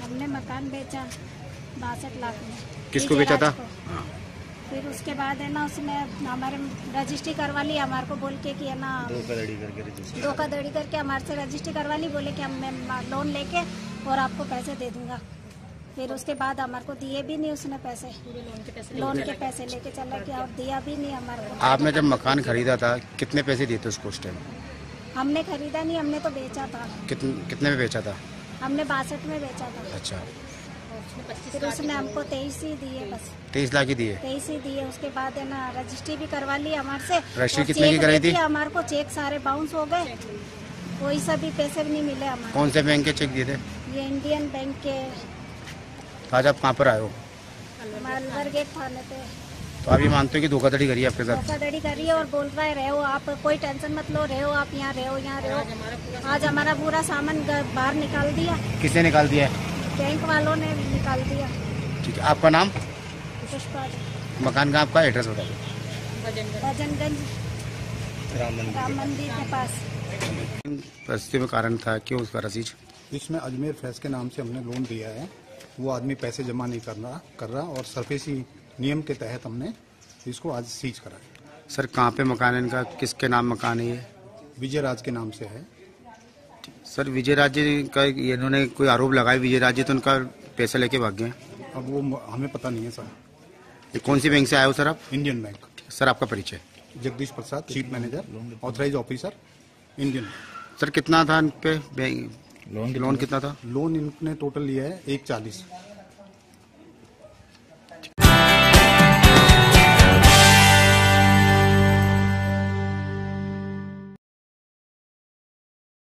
हमने मकान बेचा 62 लाख में। किसको बेचा था? फिर उसके बाद है ना उसने हमारे रजिस्ट्री करवा ली, हमारे को बोल के कि है ना धोखाधड़ी करके हमारे से रजिस्ट्री करवा ली, बोले कि हम मैं लोन लेके और आपको पैसे दे दूंगा। फिर उसके बाद हमारे को दिए भी नहीं उसने पैसे, लोन के पैसे लेके चला गया और दिया भी नहीं हमारे को। आपने जब मकान खरीदा था कितने पैसे दिए थे उसको उस टाइम? हमने खरीदा नहीं, हमने तो बेचा था। कितने में बेचा था? हमने 62 में बेचा था। अच्छा, फिर उसने हमको 23 ही दिए, बस 23 लाख ही दिए? 23 ही दिए। उसके बाद है ना रजिस्ट्री भी करवा ली हमारे से। रजिस्ट्री कितने की कराई थी? हमारे को चेक सारे बाउंस हो गए, कोई सा भी पैसे भी नहीं मिले हमारे। कौन से बैंक के चेक दिए थे? ये इंडियन बैंक के। आज आप कहाँ पर आए हो? अलवर गेट थाने पे। तो आप ये मानते हो कि धोखाधड़ी करी है आपके साथ? धोखाधड़ी करी है और बोल रहा है रहो आप, कोई टेंशन मत लो, रहो आप यहाँ, रहो यहाँ रहो। आज हमारा पूरा सामान बाहर निकाल दिया। किसने निकाल दिया है? बैंक वालों ने निकाल दिया। ठीक है, आपका नाम? पुष्पा। मकान का आपका एड्रेस बताइए। भजनगंज राम मंदिर के पास। परिस्थिति में कारण था क्यों उसका रसीद? इसमें अजमेर फैज के नाम से हमने लोन दिया है, वो आदमी पैसे जमा नहीं कर रहा और सरफेसी नियम के तहत हमने इसको आज सीज करा है। सर कहाँ पे मकान है इनका, किसके नाम मकान है ये? विजय राज के नाम से है। सर विजय राज जी का इन्होंने कोई आरोप लगाया, विजय राज जी तो उनका पैसा लेके भाग गए। अब वो हमें पता नहीं है सर। ये कौन सी बैंक से आए हो सर आप? Indian bank. सर आपका परिचय? Jagdish Prasad, chief manager, authorise officer, Indian. Sir कितना था इन पे लोन कितना था? लोन इनने टोटल लिया है 140।